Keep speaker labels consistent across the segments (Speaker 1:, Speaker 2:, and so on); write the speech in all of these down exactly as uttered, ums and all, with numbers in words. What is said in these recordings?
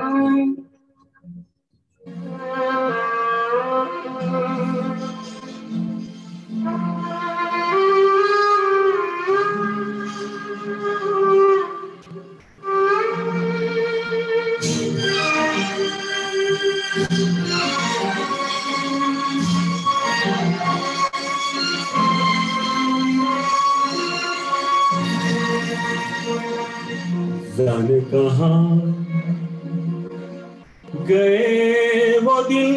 Speaker 1: जाने कहाँ गए वो दिन,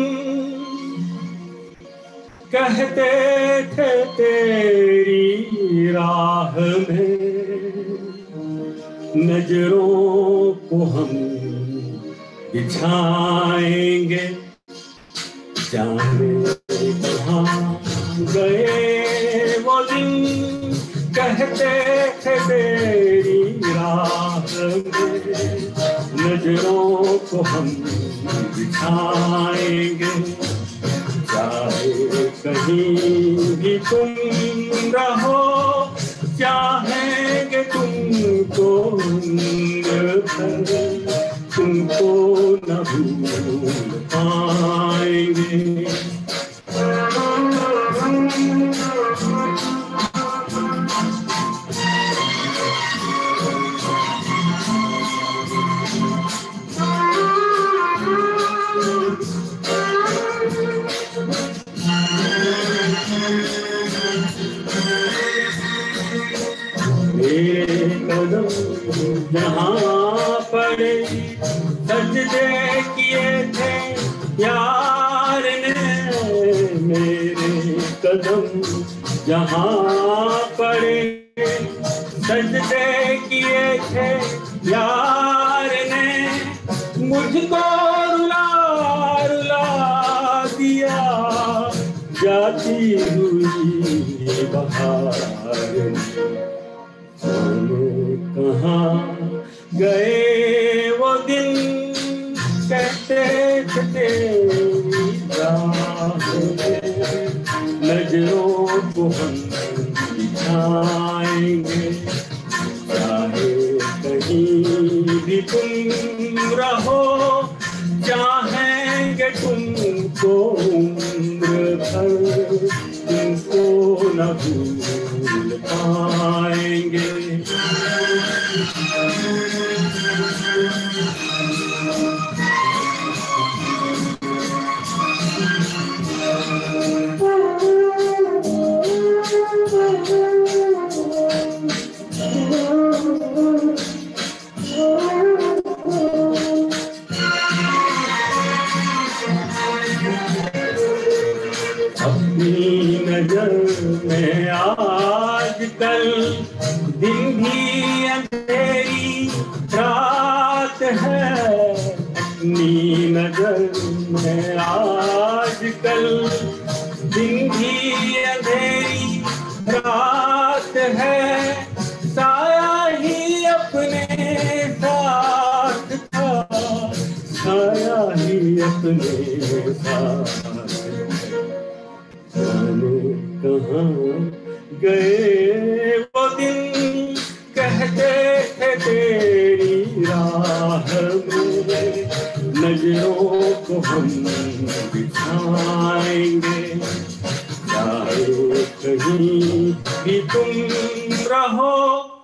Speaker 1: कहते थे तेरी राह में नजरों को हम बिछाएंगे। जाने कहाँ गए वो दिन, कहते थे तेरी राह में नजरों को हम बिछाएंगे। चाहे कहीं भी तुम रहो, चाहेंगे तुमको उम्र भर, तुमको न भूल पाएंगे। कदम जहाँ पड़े सजदे किए थे यार ने, मेरे कदम जहाँ पड़े सजदे किए थे यार ने, मुझको रुला रुला दिया जाती हुई बहार। कहाँ गए वो दिन, कहते थे तेरी राह में नजरों को हम बिछाएंगे। चाहे कहीं भी तुम रहो, चाहेंगे तुमको उम्र भर, तुमको न भूल पाएंगे। अपनी नजर में आजकल दिन भी अंधेरी रात है। अपनी नजर में आजकल दिन भी अंधेरी रात है। साया ही अपने साथ था, साया ही अपने साथ। जाने कहाँ गए वो दिन, कहते थे तेरी राह में नजरों को हम बिछाएंगे। चाहे कहीं भी तुम रहो,